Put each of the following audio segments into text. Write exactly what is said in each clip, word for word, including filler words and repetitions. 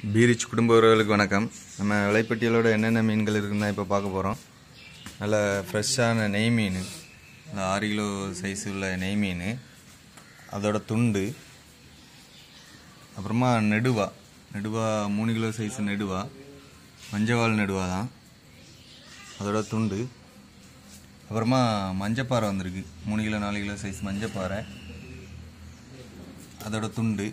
பீரிச் குடும்ப உறவுகளுக்கு வணக்கம். நம்ம விலைப்பட்டியலோட என்னென்ன மீன்கள் இருக்குன்னு தான் இப்போ பார்க்க போகிறோம். நல்ல ஃப்ரெஷ்ஷான நெய் மீன், இந்த ஆறு கிலோ சைஸ் உள்ள நெய் மீன், அதோட துண்டு, அப்புறமா நெடுவா நெடுவா மூணு கிலோ சைஸ் நெடுவா, மஞ்சவாள் நெடுவா தான், அதோட துண்டு, அப்புறமா மஞ்சப்பாறை வந்திருக்கு, மூணு கிலோ நாலு கிலோ சைஸ் மஞ்சப்பாறை, அதோட துண்டு,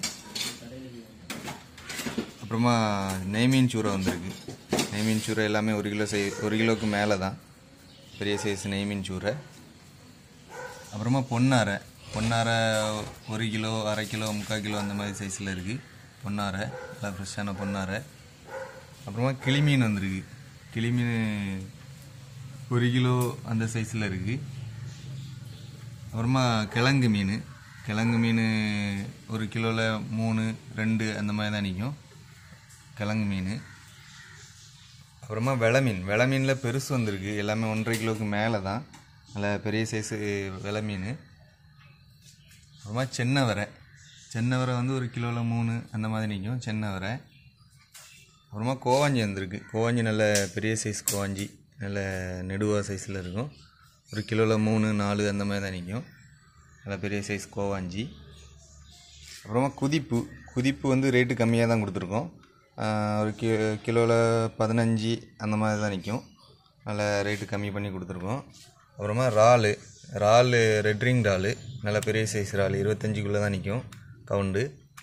அப்புறமா நெய்மீன் சூரை வந்திருக்கு. நெய்மீன் சூரை எல்லாமே ஒரு கிலோ சை ஒரு கிலோவுக்கு மேலே தான், பெரிய சைஸ் நெய்மீன் சூரை. அப்புறமா பொன்னாரை பொன்னாரை ஒரு கிலோ அரை கிலோ முக்கால் கிலோ அந்த மாதிரி சைஸில் இருக்குது. பொன்னாரை நல்லா ஃப்ரெஷ்ஷான பொன்னாரை. அப்புறமா கிளிமீன் வந்திருக்கு. கிளிமீன் ஒரு கிலோ அந்த சைஸில் இருக்குது. அப்புறமா கிழங்கு மீன் கிழங்கு மீன் ஒரு கிலோவில் மூணு ரெண்டு அந்த மாதிரி தான் நிற்கும் கிழங்கு மீன். அப்புறமா வெலை மீன் வெலை மீனில் பெருசு வந்திருக்கு, எல்லாமே ஒன்றரை கிலோவுக்கு மேலே தான், நல்ல பெரிய சைஸு வெலை மீன். அப்புறமா சென்னை வரை சென்னை வரை வந்து ஒரு கிலோவில் மூணு அந்த மாதிரி நிற்கும் சென்னை வரை. அப்புறமா கோவாஞ்சி வந்திருக்கு. கோவாஞ்சி நல்ல பெரிய சைஸ் கோவாஞ்சி, நல்ல நெடுவா சைஸில் இருக்கும், ஒரு கிலோவில் மூணு நாலு அந்த மாதிரி தான் நிற்கும், நல்ல பெரிய சைஸ் கோவாஞ்சி. அப்புறமா குதிப்பு குதிப்பு வந்து ரேட்டு கம்மியாக தான் கொடுத்துருக்கோம், ஒரு கி கிலோவில் பதினஞ்சு அந்த மாதிரி தான் நிற்கும், நல்ல ரேட்டு கம்மி பண்ணி கொடுத்துருக்கோம். அப்புறமா இறால் இறால் ரெட் ரிங் இறால், நல்ல பெரிய சைஸ் இறால், இருபத்தஞ்சுக்குள்ளே தான் நிற்கும் கவுண்டு.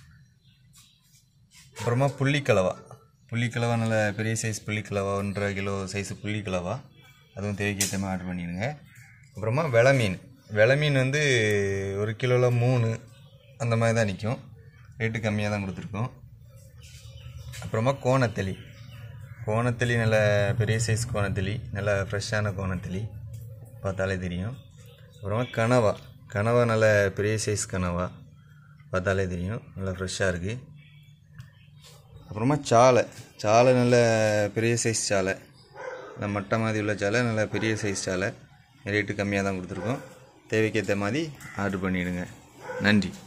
அப்புறமா புள்ளிக்கலவா புள்ளிக்கலவா நல்ல பெரிய சைஸ் புள்ளிக்கலவா, ஒன்றரை கிலோ சைஸு புள்ளிக்கலவா, அதுவும் தேவைக்கேற்ற மாதிரி ஆர்டர் பண்ணிடுங்க. அப்புறமா வெலை மீன் வெலை மீன் வந்து ஒரு கிலோவில் மூணு அந்த மாதிரி தான் நிற்கும், ரேட்டு கம்மியாக தான் கொடுத்துருக்கோம். அப்புறமா கோணத்தெளி கோணத்தெளி நல்ல பெரிய சைஸ் கோணத்தெளி, நல்ல ஃப்ரெஷ்ஷான கோணத்தெளி, பார்த்தாலே தெரியும். அப்புறமா கனவா கனவா நல்ல பெரிய சைஸ் கனவா, பார்த்தாலே தெரியும், நல்லா ஃப்ரெஷ்ஷாக இருக்குது. அப்புறமா சாலை சாலை நல்ல பெரிய சைஸ் சாலை, நல்ல மட்டை மாதிரி உள்ள சாலை, நல்ல பெரிய சைஸ் சாலை, ரேட்டு கம்மியாக தான் கொடுத்துருக்கோம், தேவைக்கேற்ற மாதிரி ஆர்டர் பண்ணிவிடுங்க. நன்றி.